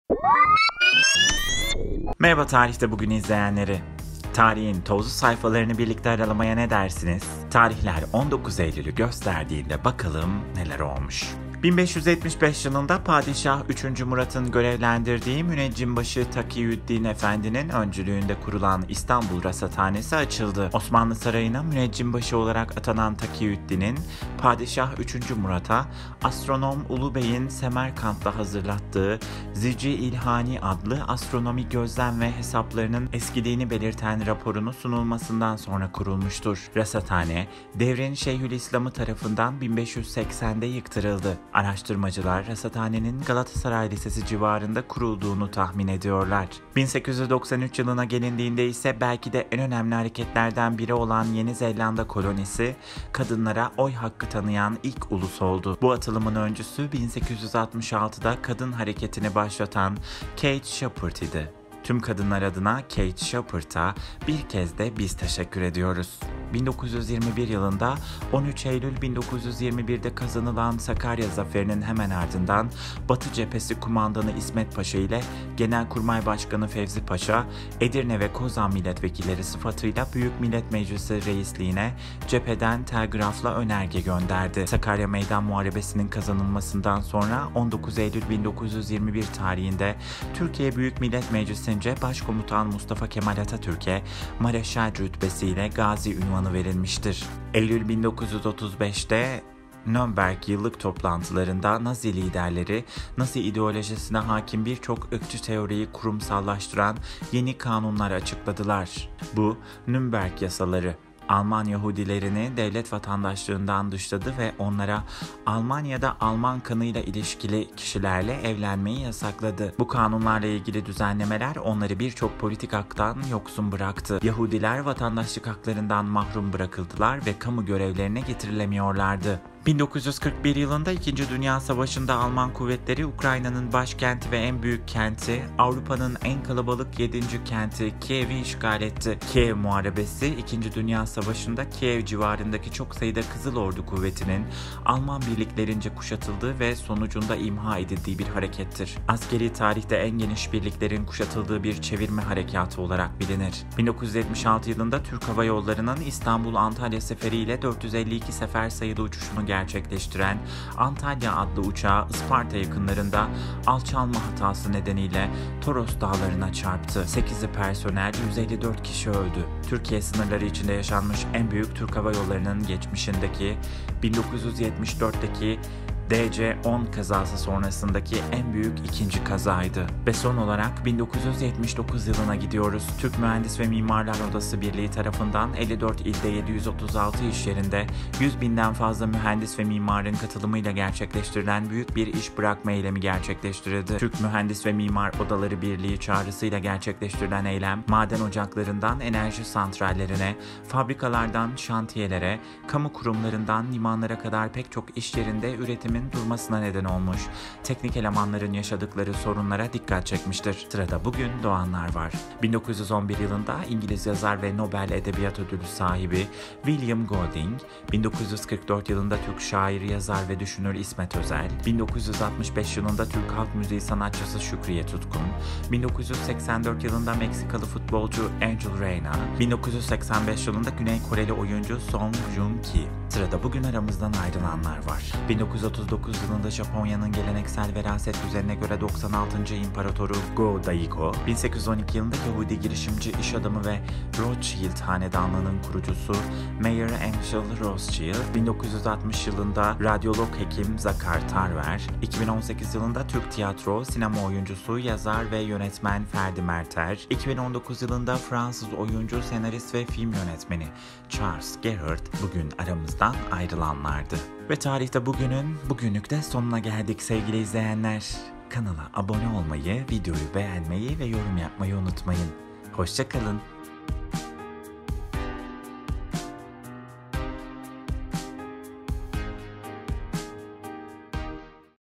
Merhaba Tarihte Bugün izleyenleri. Tarihin tozlu sayfalarını birlikte aralamaya ne dersiniz? Tarihler 19 Eylül'ü gösterdiğinde bakalım neler olmuş. 1575 yılında Padişah 3. Murat'ın görevlendirdiği Müneccimbaşı Takiyüddin Efendi'nin öncülüğünde kurulan İstanbul Rasathanesi açıldı. Osmanlı Sarayı'na müneccimbaşı olarak atanan Takiyüddin'in Padişah 3. Murat'a astronom Ulu Bey'in Semerkant'ta hazırlattığı Zici İlhani adlı astronomi gözlem ve hesaplarının eskiliğini belirten raporunu sunulmasından sonra kurulmuştur. Rasathane, devrin Şeyhülislam'ı tarafından 1580'de yıktırıldı. Araştırmacılar rasathanenin Galatasaray Lisesi civarında kurulduğunu tahmin ediyorlar. 1893 yılına gelindiğinde ise belki de en önemli hareketlerden biri olan Yeni Zelanda kolonisi, kadınlara oy hakkı tanıyan ilk ulus oldu. Bu atılımın öncüsü 1866'da kadın hareketini başlatan Kate Shepard idi. Tüm kadınlar adına Kate Shepard'a bir kez de biz teşekkür ediyoruz. 1921 yılında 13 Eylül 1921'de kazanılan Sakarya Zaferi'nin hemen ardından Batı Cephesi Kumandanı İsmet Paşa ile Genelkurmay Başkanı Fevzi Paşa, Edirne ve Kozan milletvekilleri sıfatıyla Büyük Millet Meclisi reisliğine cepheden telgrafla önerge gönderdi. Sakarya Meydan Muharebesi'nin kazanılmasından sonra 19 Eylül 1921 tarihinde Türkiye Büyük Millet Meclisi'nce Başkomutan Mustafa Kemal Atatürk'e Mareşal rütbesiyle Gazi ünvanı verilmiştir. Eylül 1935'te Nürnberg yıllık toplantılarında Nazi liderleri, Nazi ideolojisine hakim birçok ırkçı teoriyi kurumsallaştıran yeni kanunlar açıkladılar. Bu Nürnberg yasaları Alman Yahudilerini devlet vatandaşlığından dışladı ve onlara Almanya'da Alman kanıyla ilişkili kişilerle evlenmeyi yasakladı. Bu kanunlarla ilgili düzenlemeler onları birçok politik haktan yoksun bıraktı. Yahudiler vatandaşlık haklarından mahrum bırakıldılar ve kamu görevlerine getirilemiyorlardı. 1941 yılında 2. Dünya Savaşı'nda Alman kuvvetleri Ukrayna'nın başkenti ve en büyük kenti, Avrupa'nın en kalabalık 7. kenti Kiev'i işgal etti. Kiev Muharebesi 2. Dünya Savaşı'nda Kiev civarındaki çok sayıda Kızıl Ordu kuvvetinin Alman birliklerince kuşatıldığı ve sonucunda imha edildiği bir harekettir. Askeri tarihte en geniş birliklerin kuşatıldığı bir çevirme harekatı olarak bilinir. 1976 yılında Türk Hava Yolları'nın İstanbul-Antalya seferiyle 452 sefer sayılı uçuşunu gerçekleştiren Antalya adlı uçağı Isparta yakınlarında alçalma hatası nedeniyle Toros dağlarına çarptı. 8'i personel, 154 kişi öldü. Türkiye sınırları içinde yaşanmış en büyük Türk Hava Yolları'nın geçmişindeki 1974'teki DC-10 kazası sonrasındaki en büyük ikinci kazaydı. Ve son olarak 1979 yılına gidiyoruz. Türk Mühendis ve Mimarlar Odası Birliği tarafından 54 ilde 736 iş yerinde 100.000'den fazla mühendis ve mimarın katılımıyla gerçekleştirilen büyük bir iş bırakma eylemi gerçekleştirildi. Türk Mühendis ve Mimar Odaları Birliği çağrısıyla gerçekleştirilen eylem, maden ocaklarından enerji santrallerine, fabrikalardan şantiyelere, kamu kurumlarından limanlara kadar pek çok iş yerinde üretimin durmasına neden olmuş, teknik elemanların yaşadıkları sorunlara dikkat çekmiştir. Sırada bugün doğanlar var. 1911 yılında İngiliz yazar ve Nobel Edebiyat Ödülü sahibi William Golding, 1944 yılında Türk şair, yazar ve düşünür İsmet Özel, 1965 yılında Türk halk müziği sanatçısı Şükriye Tutkun, 1984 yılında Meksikalı futbolcu Angel Reyna, 1985 yılında Güney Koreli oyuncu Song Joong-ki. Sırada bugün aramızdan ayrılanlar var. 1939 yılında Japonya'nın geleneksel veraset düzenine göre 96. İmparatoru Go-Daigo, 1812 yılında Yahudi girişimci iş adamı ve Rothschild hanedanlığının kurucusu Mayer Amschel Rothschild, 1960 yılında radyolog hekim Zakar Tarver, 2018 yılında Türk tiyatro, sinema oyuncusu, yazar ve yönetmen Ferdi Merter, 2019 yılında Fransız oyuncu, senarist ve film yönetmeni Charles Gerhardt bugün aramızdan ayrılanlardı. Ve tarihte bugünlük de sonuna geldik sevgili izleyenler. Kanala abone olmayı, videoyu beğenmeyi ve yorum yapmayı unutmayın. Hoşça kalın.